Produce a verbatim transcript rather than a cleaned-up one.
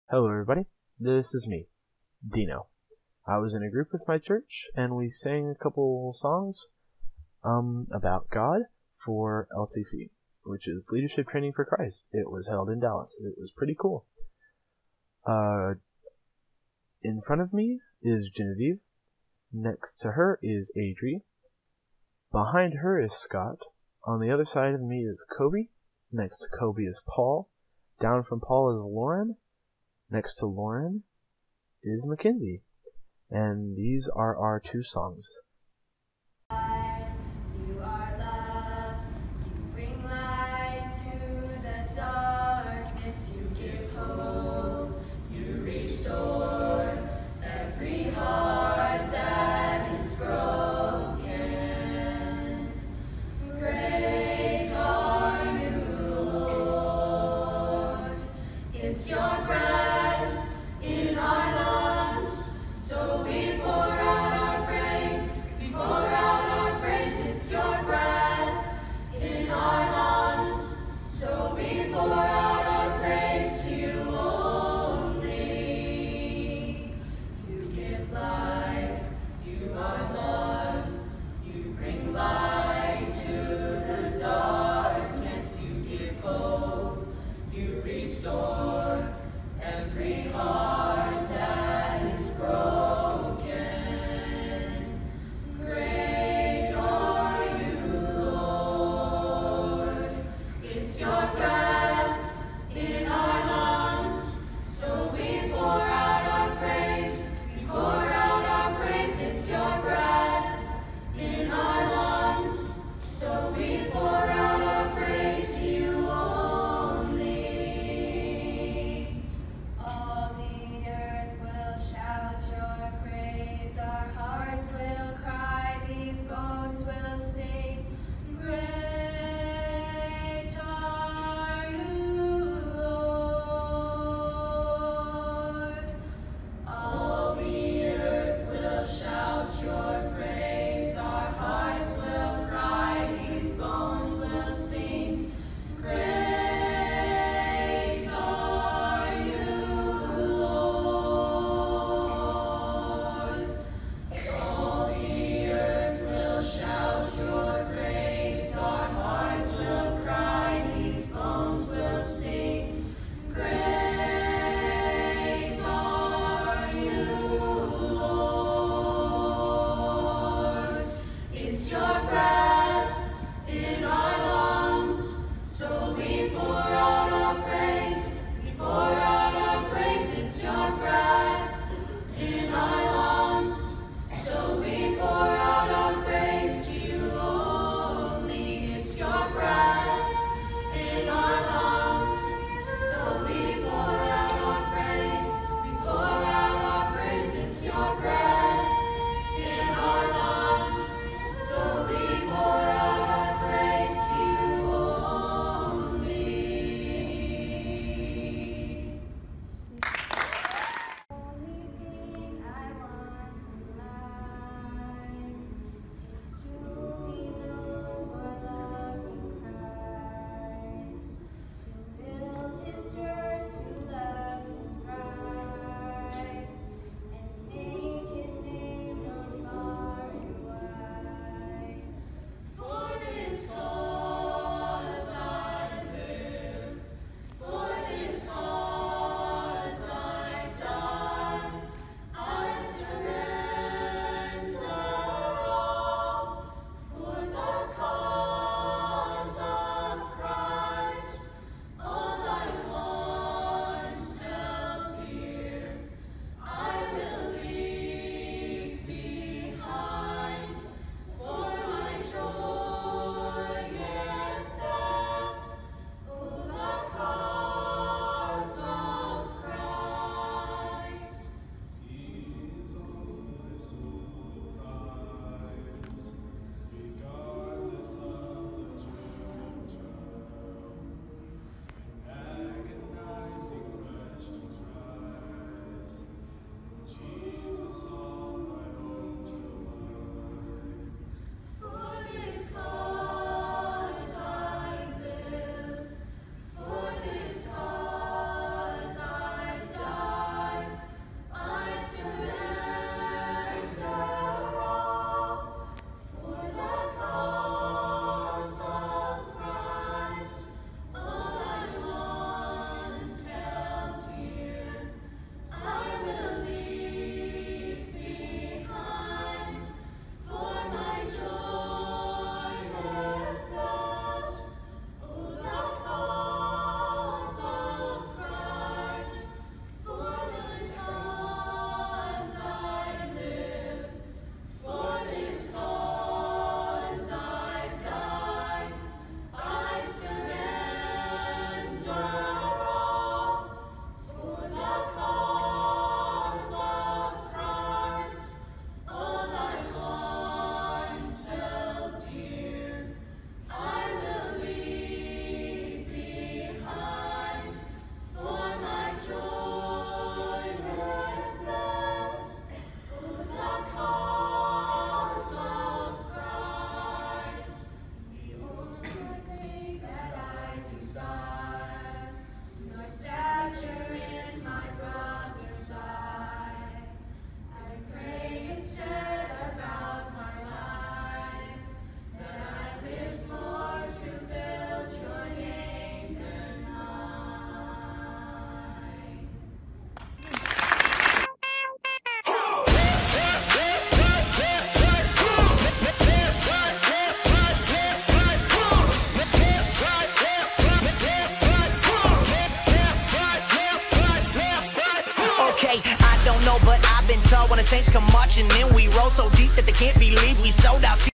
Hello everybody, this is me, Dino. I was in a group with my church and we sang a couple songs um, about God for L T C, which is Leadership Training for Christ. It was held in Dallas. It was pretty cool. Uh, in front of me is Genevieve. Next to her is Adri. Behind her is Scott. On the other side of me is Kobe. Next to Kobe is Paul. Down from Paul is Lauren. Next to Lauren is Mackenzie. And these are our two songs. You are love, you bring light to the darkness, you give hope, you restore every heart that is broken. Great are you, Lord. It's your breath in our lungs, so we pour out our praise, we pour out our praise. It's your breath in our lungs, so we pour out our praise to you only. You give life, you are love, you bring light to the darkness, you give hope, you restore every heart that is broken. Great are you, Lord. It's your breath in our lungs, so we pour out our praise, we pour out our praise. It's your breath in our lungs, so we pour out our praise to you only. when the Saints come marching in. We roll so deep that they can't believe we sold out.